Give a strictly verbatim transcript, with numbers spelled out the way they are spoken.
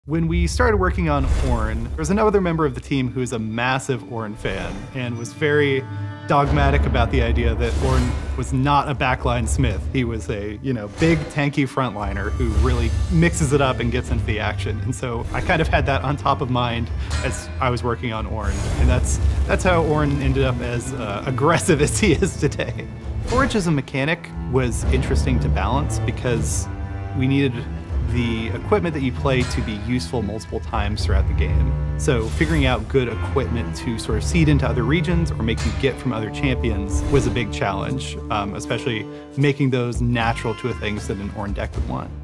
When we started working on Ornn, there was another member of the team who was a massive Ornn fan and was very dogmatic about the idea that Ornn was not a backline Smith. He was a, you know, big, tanky frontliner who really mixes it up and gets into the action. And so I kind of had that on top of mind as I was working on Ornn. And that's, that's how Ornn ended up as uh, aggressive as he is today. Forage as a mechanic was interesting to balance because we needed the equipment that you play to be useful multiple times throughout the game. So figuring out good equipment to sort of seed into other regions or make you get from other champions was a big challenge, um, especially making those natural to a things that an Ornn deck would want.